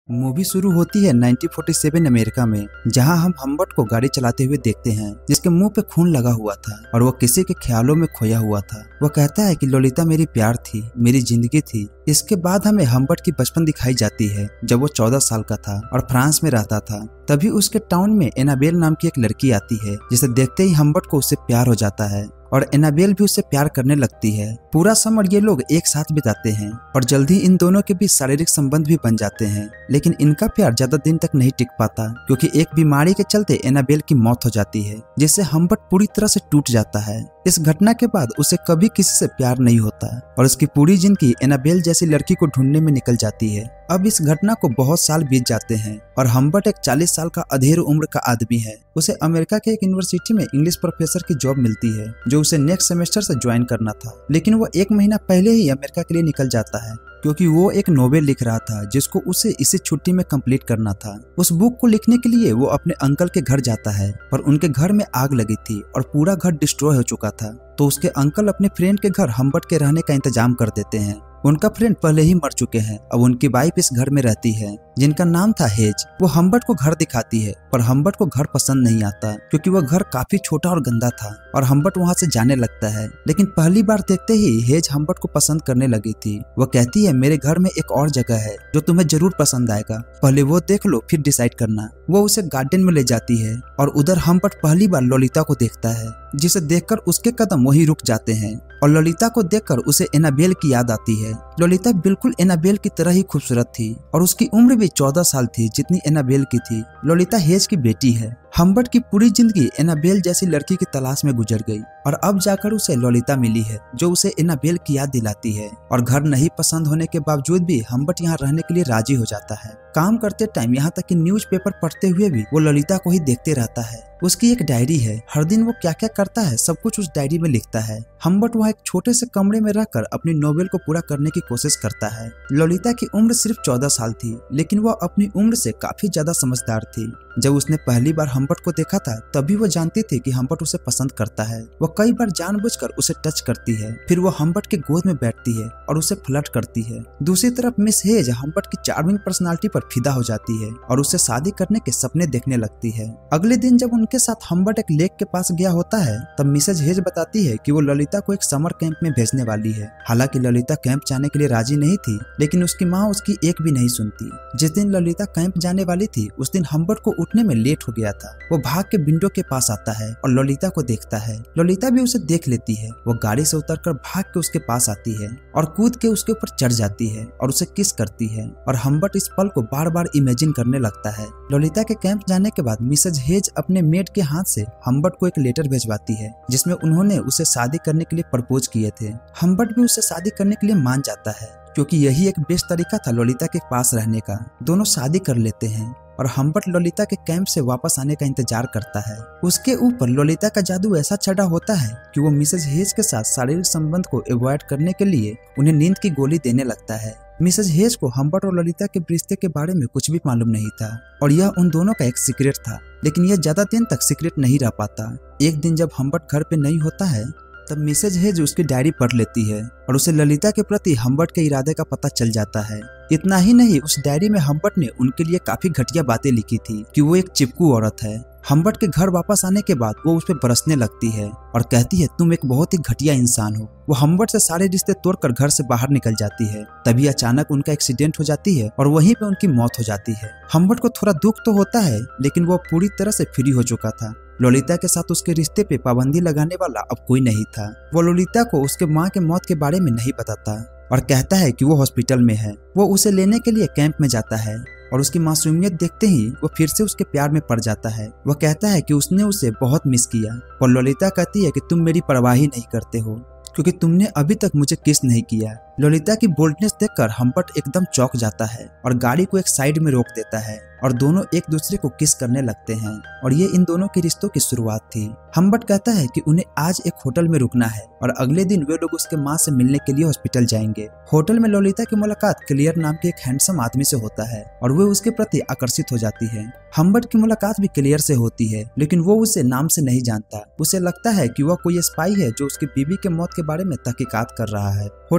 Movie शुरू होती है 1947 अमेरिका में, जहां हम हम्बर्ट को गाड़ी चलाते हुए देखते हैं जिसके मुंह पे खून लगा हुआ था और वो किसी के ख्यालों में खोया हुआ था। वो कहता है कि लोलिता मेरी प्यार थी, मेरी जिंदगी थी। इसके बाद हमें हम्बर्ट की बचपन दिखाई जाती है जब वो 14 साल का था और फ्रांस में रहता था। तभी उसके टाउन में एनाबेल नाम की एक लड़की आती है जिसे देखते ही हम्बर्ट को उससे प्यार हो जाता है और एनाबेल भी उससे प्यार करने लगती है। पूरा समर ये लोग एक साथ बिताते हैं और जल्दी इन दोनों के बीच शारीरिक संबंध भी बन जाते हैं, लेकिन इनका प्यार ज्यादा दिन तक नहीं टिक पाता क्योंकि एक बीमारी के चलते एनाबेल की मौत हो जाती है, जिससे हम्बर्ट पूरी तरह से टूट जाता है। इस घटना के बाद उसे कभी किसी से प्यार नहीं होता और उसकी पूरी जिंदगी एनाबेल जैसी लड़की को ढूंढने में निकल जाती है। अब इस घटना को बहुत साल बीत जाते हैं और हम्बर्ट एक 40 साल का अधेड़ उम्र का आदमी है। उसे अमेरिका के एक यूनिवर्सिटी में इंग्लिश प्रोफेसर की जॉब मिलती है जो उसे नेक्स्ट सेमेस्टर से ज्वाइन करना था, लेकिन वो 1 महीना पहले ही अमेरिका के लिए निकल जाता है क्योंकि वो एक नोवेल लिख रहा था जिसको उसे इसी छुट्टी में कंप्लीट करना था। उस बुक को लिखने के लिए वो अपने अंकल के घर जाता है पर उनके घर में आग लगी थी और पूरा घर डिस्ट्रॉय हो चुका था, तो उसके अंकल अपने फ्रेंड के घर हम्बर्ट के रहने का इंतजाम कर देते हैं। उनका फ्रेंड पहले ही मर चुके हैं, अब उनकी वाइफ इस घर में रहती है जिनका नाम था हेज। वो हम्बर्ट को घर दिखाती है पर हम्बर्ट को घर पसंद नहीं आता क्योंकि वह घर काफी छोटा और गंदा था और हम्बर्ट वहां से जाने लगता है। लेकिन पहली बार देखते ही हेज हम्बर्ट को पसंद करने लगी थी। वह कहती है मेरे घर में एक और जगह है जो तुम्हें जरूर पसंद आएगा, पहले वो देख लो फिर डिसाइड करना। वो उसे गार्डन में ले जाती है और उधर हम्बर्ट पहली बार लोलिता को देखता है, जिसे देखकर उसके कदम वहीं रुक जाते हैं और लोलिता को देखकर उसे एनाबेल की याद आती है। लोलिता बिल्कुल एनाबेल की तरह ही खूबसूरत थी और उसकी उम्र भी 14 साल थी जितनी एनाबेल की थी। लोलिता हेज की बेटी है। हम्बर्ट की पूरी जिंदगी एनाबेल जैसी लड़की की तलाश में गुजर गई और अब जाकर उसे लोलिता मिली है जो उसे एनाबेल की याद दिलाती है और घर नहीं पसंद होने के बावजूद भी हम्बर्ट यहाँ रहने के लिए राजी हो जाता है। काम करते टाइम यहाँ तक कि न्यूज़पेपर पढ़ते हुए भी वो लोलिता को ही देखते रहता है। उसकी एक डायरी है, हर दिन वो क्या क्या करता है सब कुछ उस डायरी में लिखता है। हम्बर्ट वहाँ एक छोटे से कमरे में रहकर अपनी नोवेल को पूरा करने की कोशिश करता है। लोलिता की उम्र सिर्फ 14 साल थी, लेकिन वह अपनी उम्र से काफी ज्यादा समझदार थी। जब उसने पहली बार हम्बर्ट को देखा था तभी वो जानती थी कि हम्बर्ट उसे पसंद करता है। वो कई बार जानबूझकर उसे टच करती है, फिर वो हम्बर्ट के गोद में बैठती है और उसे फ्लर्ट करती है। दूसरी तरफ मिस हेज हम्बर्ट की चार्मिंग पर्सनालिटी पर फिदा हो जाती है और उसे शादी करने के सपने देखने लगती है। अगले दिन जब उनके साथ हम्बर्ट एक लेक के पास गया होता है तब मिसेज हेज बताती है कि वो ललिता को एक समर कैंप में भेजने वाली है। हालांकि ललिता कैंप जाने के लिए राजी नहीं थी, लेकिन उसकी माँ उसकी एक भी नहीं सुनती। जिस दिन ललिता कैंप जाने वाली थी उस दिन हम्बर्ट को उठने में लेट हो गया था। वो भाग के विंडो के पास आता है और ललिता को देखता है। ललिता भी उसे देख लेती है। वो गाड़ी से उतरकर भाग के उसके पास आती है और कूद के उसके ऊपर चढ़ जाती है और उसे किस करती है और हम्बर्ट इस पल को बार बार इमेजिन करने लगता है। ललिता के कैंप जाने के बाद मिसेज हेज अपने मेड के हाथ से हम्बर्ट को एक लेटर भेजवाती है जिसमें उन्होंने उसे शादी करने के लिए प्रपोज किए थे। हम्बर्ट भी उसे शादी करने के लिए मान जाता है क्योंकि यही एक बेस्ट तरीका था ललिता के पास रहने का। दोनों शादी कर लेते हैं और हम्बर्ट ललिता के कैंप से वापस आने का इंतजार करता है। उसके ऊपर ललिता का जादू ऐसा चढ़ा होता है कि वो मिसेज हेज के साथ शारीरिक संबंध को अवॉइड करने के लिए उन्हें नींद की गोली देने लगता है। मिसेज हेज को हम्बर्ट और ललिता के रिश्ते के बारे में कुछ भी मालूम नहीं था और यह उन दोनों का एक सीक्रेट था, लेकिन यह ज्यादा दिन तक सीक्रेट नहीं रह पाता। एक दिन जब हम्बर्ट घर पे नहीं होता है तब मिसेज हेज उसकी डायरी पढ़ लेती है और उसे ललिता के प्रति हम्बर्ट के इरादे का पता चल जाता है। इतना ही नहीं, उस डायरी में हम्बर्ट ने उनके लिए काफी घटिया बातें लिखी थी कि वो एक चिपकू औरत है। हम्बर्ट के घर वापस आने के बाद वो उस पर बरसने लगती है और कहती है तुम एक बहुत ही घटिया इंसान हो। वो हम्बर्ट से सारे रिश्ते तोड़कर घर से बाहर निकल जाती है। तभी अचानक उनका एक्सीडेंट हो जाती है और वहीं पे उनकी मौत हो जाती है। हम्बर्ट को थोड़ा दुख तो होता है, लेकिन वो पूरी तरह से फ्री हो चुका था। लोलिता के साथ उसके रिश्ते पे पाबंदी लगाने वाला अब कोई नहीं था। वो लोलिता को उसके माँ के मौत के बारे में नहीं बताता और कहता है कि वो हॉस्पिटल में है। वो उसे लेने के लिए कैंप में जाता है और उसकी मासूमियत देखते ही वो फिर से उसके प्यार में पड़ जाता है। वह कहता है कि उसने उसे बहुत मिस किया और लोलिता कहती है कि तुम मेरी परवाह ही नहीं करते हो क्योंकि तुमने अभी तक मुझे किस नहीं किया। लोलिता की बोल्डनेस देखकर हम्बर्ट एकदम चौंक जाता है और गाड़ी को एक साइड में रोक देता है और दोनों एक दूसरे को किस करने लगते हैं और ये इन दोनों के रिश्तों की शुरुआत थी। हम्बर्ट कहता है कि उन्हें आज एक होटल में रुकना है और अगले दिन वे लोग उसके माँ से मिलने के लिए हॉस्पिटल जाएंगे। होटल में लोलिता की मुलाकात क्लियर नाम के एक हैंडसम आदमी से होता है और वे उसके प्रति आकर्षित हो जाती है। हम्बर्ट की मुलाकात भी क्लियर से होती है, लेकिन वो उसे नाम से नहीं जानता। उसे लगता है कि वह कोई स्पाई है जो उसकी बीवी के मौत के बारे में तहकीकात कर रहा है। होटल में दोनों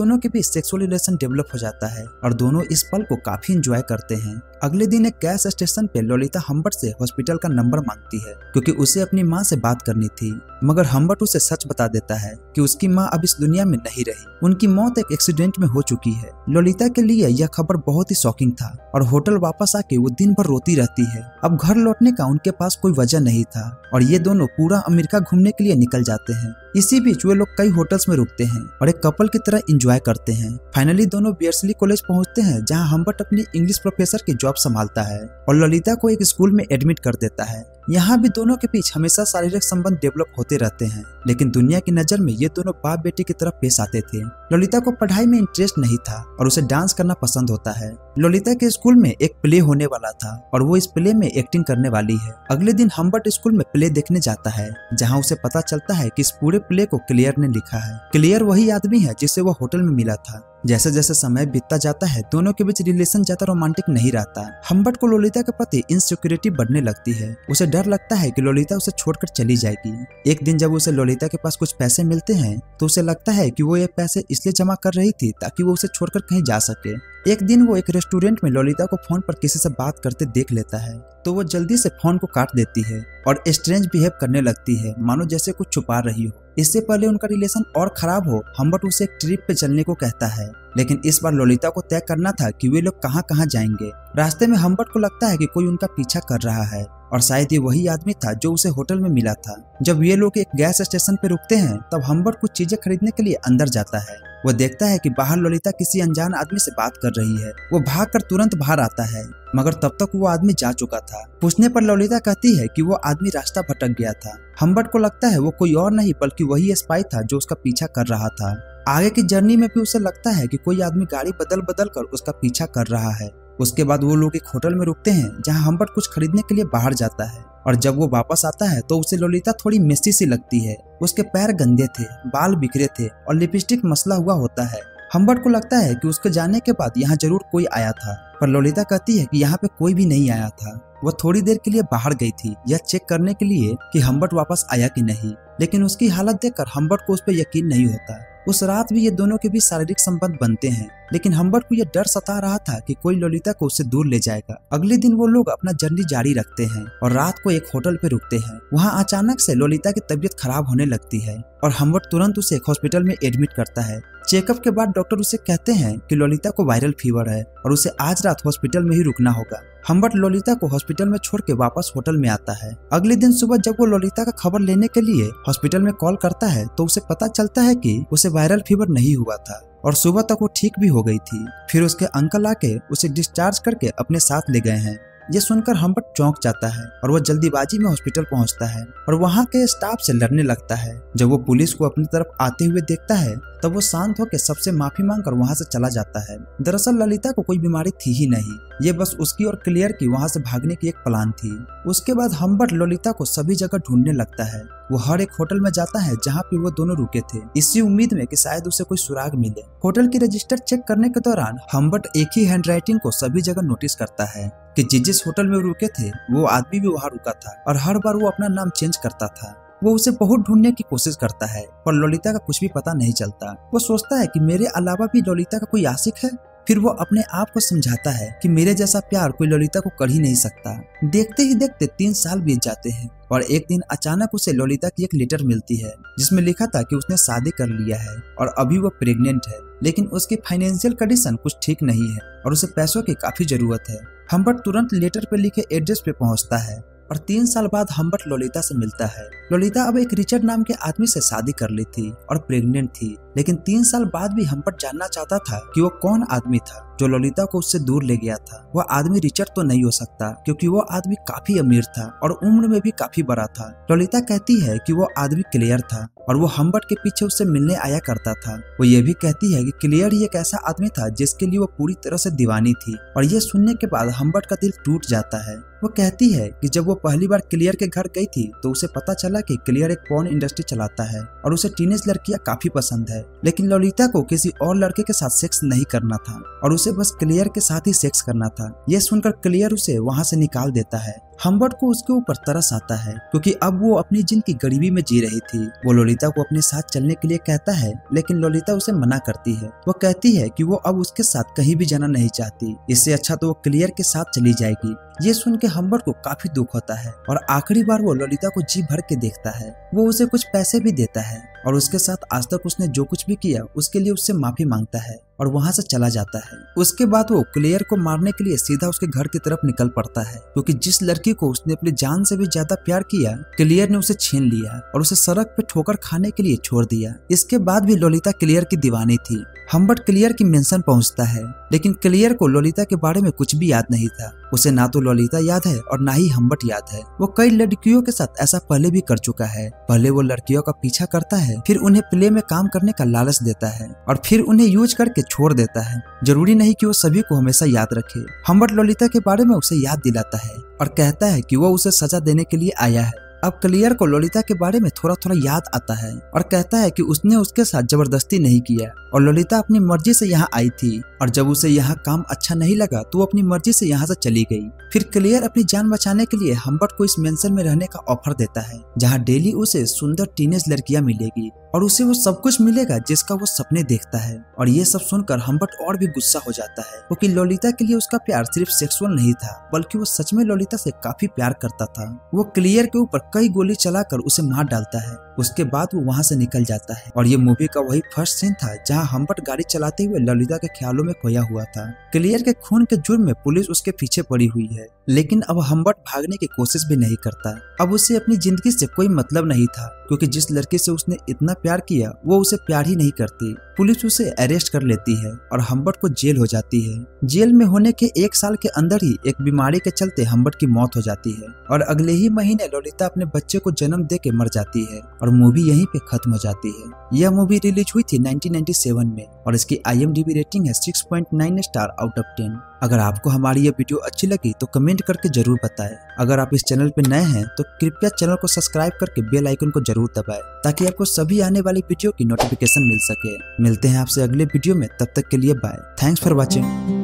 दोनों के बीच सेक्सुअल रिलेशन डेवलप हो जाता है और दोनों इस पल को काफी एंजॉय करते हैं। अगले दिन एक गैस स्टेशन पे लोलिता हम्बर्ट से हॉस्पिटल का नंबर मांगती है क्योंकि उसे अपनी माँ से बात करनी थी, मगर हम्बर्ट उसे सच बता देता है कि उसकी माँ अब इस दुनिया में नहीं रही, उनकी मौत एक एक्सीडेंट में हो चुकी है। लोलिता के लिए यह खबर बहुत ही शॉकिंग था और होटल वापस आके वो दिन भर रोती रहती है। अब घर लौटने का उनके पास कोई वजह नहीं था और ये दोनों पूरा अमेरिका घूमने के लिए निकल जाते हैं। इसी बीच वे लोग कई होटल्स में रुकते हैं और एक कपल की तरह एंजॉय करते हैं। फाइनली दोनों बेयर्सली कॉलेज पहुंचते हैं जहां हम्बर्ट अपनी इंग्लिश प्रोफेसर की जॉब संभालता है और ललिता को एक स्कूल में एडमिट कर देता है। यहाँ भी दोनों के बीच हमेशा शारीरिक संबंध डेवलप होते रहते हैं, लेकिन दुनिया की नजर में ये दोनों बाप बेटी की तरफ पेश आते थे। ललिता को पढ़ाई में इंटरेस्ट नहीं था और उसे डांस करना पसंद होता है। ललिता के स्कूल में एक प्ले होने वाला था और वो इस प्ले में एक्टिंग करने वाली है। अगले दिन हम्बर्ट स्कूल में प्ले देखने जाता है जहाँ उसे पता चलता है कि इस पूरे प्ले को क्लियर ने लिखा है। क्लियर वही आदमी है जिससे वो होटल में मिला था। जैसे जैसे समय बीतता जाता है दोनों के बीच रिलेशन ज्यादा रोमांटिक नहीं रहता। हम्बर्ट को लोलिता के प्रति इनसिक्योरिटी बढ़ने लगती है। उसे डर लगता है कि लोलिता उसे छोड़कर चली जाएगी। एक दिन जब उसे लोलिता के पास कुछ पैसे मिलते हैं तो उसे लगता है कि वो ये पैसे इसलिए जमा कर रही थी ताकि वो उसे छोड़कर कहीं जा सके। एक दिन वो एक रेस्टोरेंट में लोलिता को फोन पर किसी से बात करते देख लेता है तो वो जल्दी से फोन को काट देती है और स्ट्रेंज बिहेव करने लगती है, मानो जैसे कुछ छुपा रही हो। इससे पहले उनका रिलेशन और खराब हो, हम्बर्ट उसे एक ट्रिप पे चलने को कहता है, लेकिन इस बार लोलिता को तय करना था कि वे लोग कहाँ कहाँ जाएंगे। रास्ते में हम्बर्ट को लगता है कि कोई उनका पीछा कर रहा है और शायद ये वही आदमी था जो उसे होटल में मिला था। जब ये लोग एक गैस स्टेशन पे रुकते हैं तब हम्बर्ट कुछ चीजें खरीदने के लिए अंदर जाता है। वो देखता है कि बाहर लोलिता किसी अनजान आदमी से बात कर रही है। वो भागकर तुरंत बाहर आता है, मगर तब तक वो आदमी जा चुका था। पूछने पर लोलिता कहती है कि वो आदमी रास्ता भटक गया था। हम्बर्ट को लगता है वो कोई और नहीं बल्कि वही स्पाई था जो उसका पीछा कर रहा था। आगे की जर्नी में भी उसे लगता है कि कोई आदमी गाड़ी बदल बदल कर उसका पीछा कर रहा है। उसके बाद वो लोग एक होटल में रुकते हैं जहां हम्बर्ट कुछ खरीदने के लिए बाहर जाता है और जब वो वापस आता है तो उसे लोलिता थोड़ी मेसी सी लगती है। उसके पैर गंदे थे, बाल बिखरे थे और लिपस्टिक मसला हुआ होता है। हम्बर्ट को लगता है कि उसके जाने के बाद यहाँ जरूर कोई आया था, पर लोलिता कहती है कि यहाँ पे कोई भी नहीं आया था। वो थोड़ी देर के लिए बाहर गई थी यह चेक करने के लिए कि हम्बर्ट वापस आया कि नहीं, लेकिन उसकी हालत देखकर हम्बर्ट को उस पर यकीन नहीं होता। उस रात भी ये दोनों के बीच शारीरिक संबंध बनते हैं, लेकिन हम्बर्ट को यह डर सता रहा था कि कोई लोलिता को उससे दूर ले जाएगा। अगले दिन वो लोग अपना जर्नी जारी रखते हैं और रात को एक होटल पे रुकते हैं। वहाँ अचानक से लोलिता की तबीयत खराब होने लगती है और हम्बर्ट तुरंत उसे एक हॉस्पिटल में एडमिट करता है। चेकअप के बाद डॉक्टर उसे कहते हैं कि लोलिता को वायरल फीवर है और उसे आज रात हॉस्पिटल में ही रुकना होगा। हम्बर्ट लोलिता को हॉस्पिटल में छोड़ के वापस होटल में आता है। अगले दिन सुबह जब वो लोलिता का खबर लेने के लिए हॉस्पिटल में कॉल करता है तो उसे पता चलता है कि उसे वायरल फीवर नहीं हुआ था और सुबह तक वो ठीक भी हो गई थी। फिर उसके अंकल आके उसे डिस्चार्ज करके अपने साथ ले गए हैं। ये सुनकर हम्बर्ट चौंक जाता है और वह जल्दीबाजी में हॉस्पिटल पहुंचता है और वहां के स्टाफ से लड़ने लगता है। जब वो पुलिस को अपनी तरफ आते हुए देखता है तब वो शांत होकर सबसे माफी मांगकर वहां से चला जाता है। दरअसल ललिता को कोई बीमारी थी ही नहीं, ये बस उसकी और क्लियर की वहां से भागने की एक प्लान थी। उसके बाद हम्बर्ट ललिता को सभी जगह ढूंढने लगता है। वो हर एक होटल में जाता है जहाँ पे वो दोनों रुके थे, इसी उम्मीद में कि शायद उसे कोई सुराग मिले। होटल की रजिस्टर चेक करने के दौरान हम्बर्ट एक ही हैंडराइटिंग को सभी जगह नोटिस करता है कि जिस होटल में रुके थे वो आदमी भी वहाँ रुका था और हर बार वो अपना नाम चेंज करता था। वो उसे बहुत ढूंढने की कोशिश करता है पर ललिता का कुछ भी पता नहीं चलता। वो सोचता है कि मेरे अलावा भी ललिता का कोई आशिक है। फिर वो अपने आप को समझाता है कि मेरे जैसा प्यार कोई ललिता को कर ही नहीं सकता। देखते ही देखते 3 साल बीत जाते हैं और एक दिन अचानक उसे ललिता की एक लेटर मिलती है जिसमें लिखा था कि उसने शादी कर लिया है और अभी वो प्रेग्नेंट है, लेकिन उसकी फाइनेंशियल कंडीशन कुछ ठीक नहीं है और उसे पैसों की काफी जरूरत है। हम्बर्ट तुरंत लेटर पे लिखे एड्रेस पे पहुंचता है और 3 साल बाद हम्बर्ट ललिता से मिलता है। ललिता अब एक रिचर्ड नाम के आदमी से शादी कर ली थी और प्रेग्नेंट थी, लेकिन 3 साल बाद भी हम्बर्ट जानना चाहता था कि वो कौन आदमी था जो ललिता को उससे दूर ले गया था। वह आदमी रिचर्ड तो नहीं हो सकता क्योंकि वो आदमी काफी अमीर था और उम्र में भी काफी बड़ा था। ललिता कहती है कि वो आदमी क्लियर था और वो हम्बर्ट के पीछे उससे मिलने आया करता था। वो ये भी कहती है कि क्लियर ही एक ऐसा आदमी था जिसके लिए वो पूरी तरह से दीवानी थी और ये सुनने के बाद हम्बर्ट का दिल टूट जाता है। वो कहती है कि जब वो पहली बार क्लियर के घर गई थी तो उसे पता चला कि क्लियर एक पॉर्न इंडस्ट्री चलाता है और उसे टीनेज लड़कियां काफी पसंद है, लेकिन ललिता को किसी और लड़के के साथ सेक्स नहीं करना था और उसे बस क्लियर के साथ ही सेक्स करना था। ये सुनकर क्लियर उसे वहां से निकाल देता है। हम्बर्ट को उसके ऊपर तरस आता है क्योंकि अब वो अपनी जिंदगी गरीबी में जी रही थी। वो लोलिता को अपने साथ चलने के लिए कहता है लेकिन लोलिता उसे मना करती है। वो कहती है कि वो अब उसके साथ कहीं भी जाना नहीं चाहती, इससे अच्छा तो वो क्लियर के साथ चली जाएगी। ये सुन के हम्बर्ट को काफी दुख होता है और आखिरी बार वो लोलिता को जी भर के देखता है। वो उसे कुछ पैसे भी देता है और उसके साथ आज तक उसने जो कुछ भी किया उसके लिए उससे माफी मांगता है और वहां से चला जाता है। उसके बाद वो क्लियर को मारने के लिए सीधा उसके घर की तरफ निकल पड़ता है क्योंकि जिस लड़की को उसने अपनी जान से भी ज्यादा प्यार किया क्लियर ने उसे छीन लिया और उसे सड़क पे ठोकर खाने के लिए छोड़ दिया। इसके बाद भी लोलिता क्लियर की दीवानी थी। हम्बर्ट क्लियर की मेंशन पहुंचता है लेकिन क्लियर को लोलिता के बारे में कुछ भी याद नहीं था। उसे ना तो लोलिता याद है और ना ही हम्बर्ट याद है। वो कई लड़कियों के साथ ऐसा पहले भी कर चुका है। पहले वो लड़कियों का पीछा करता है, फिर उन्हें प्ले में काम करने का लालच देता है और फिर उन्हें यूज करके छोड़ देता है। जरूरी नहीं कि वो सभी को हमेशा याद रखे। हम्बर्ट लोलिता के बारे में उसे याद दिलाता है और कहता है कि वो उसे सजा देने के लिए आया है। अब क्लियर को लोलिता के बारे में थोड़ा थोड़ा याद आता है और कहता है कि उसने उसके साथ जबरदस्ती नहीं किया और लोलिता अपनी मर्जी से यहाँ आई थी और जब उसे यहाँ काम अच्छा नहीं लगा तो वो अपनी मर्जी से यहाँ से चली गई। फिर क्लियर अपनी जान बचाने के लिए हम्बर्ट को इस मेंशन में रहने का ऑफर देता है जहाँ डेली उसे सुंदर टीनेज लड़कियां मिलेगी और उसे वो सब कुछ मिलेगा जिसका वो सपने देखता है। और ये सब सुनकर हम्बर्ट और भी गुस्सा हो जाता है क्योंकि लोलिता के लिए उसका प्यार सिर्फ सेक्सुअल नहीं था बल्कि वो सच में लोलिता से काफी प्यार करता था। वो क्लियर के ऊपर कई गोली चलाकर उसे मार डालता है। उसके बाद वो वहाँ से निकल जाता है और ये मूवी का वही फर्स्ट सीन था जहाँ हम्बर्ट गाड़ी चलाते हुए लोलिता के ख्यालों में खोया हुआ था। क्लियर के खून के जुर्म में पुलिस उसके पीछे पड़ी हुई है लेकिन अब हम्बर्ट भागने की कोशिश भी नहीं करता। अब उसे अपनी जिंदगी से कोई मतलब नहीं था क्योंकि जिस लड़की से उसने इतना प्यार किया वो उसे प्यार ही नहीं करती। पुलिस उसे अरेस्ट कर लेती है और हम्बर्ट को जेल हो जाती है। जेल में होने के 1 साल के अंदर ही एक बीमारी के चलते हम्बर्ट की मौत हो जाती है और अगले ही महीने लोलिता अपने बच्चे को जन्म दे के मर जाती है और मूवी यहीं पे खत्म हो जाती है। यह मूवी रिलीज हुई थी 1997 में और इसकी IMDb रेटिंग है 6.9 स्टार आउट ऑफ 10। अगर आपको हमारी यह वीडियो अच्छी लगी तो कमेंट करके जरूर बताएं। अगर आप इस चैनल पे नए हैं तो कृपया चैनल को सब्सक्राइब करके बेल आइकन को जरूर दबाएं ताकि आपको सभी आने वाली वीडियो की नोटिफिकेशन मिल सके। मिलते हैं आपसे अगले वीडियो में, तब तक के लिए बाय। Thanks for watching.